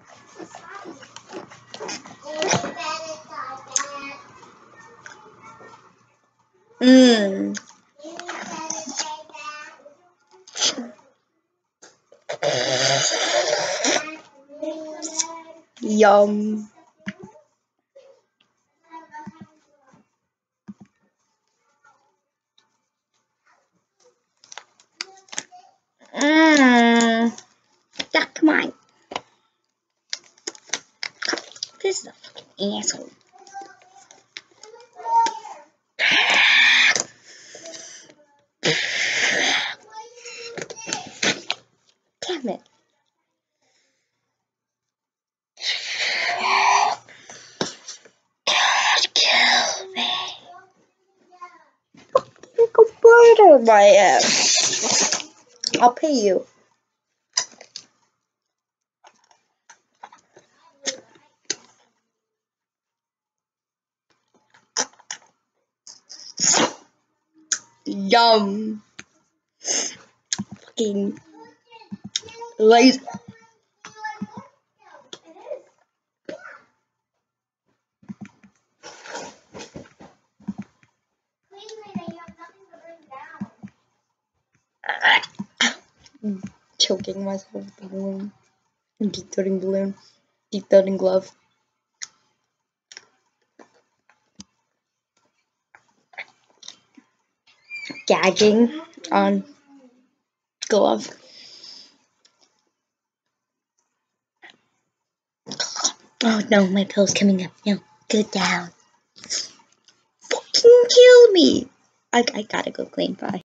Mmm. Yum. Mmm. Yeah, come on. This is a fucking asshole. Damn it. Kill me. Like a bird on my ass. I'll pay you. Yum. Fucking lazy. Choking myself with the balloon. Deep throating balloon. Deep throating glove. Gagging on glove. Oh no, my pill's coming up. No, go down. Fucking kill me. I gotta go clean. Bye.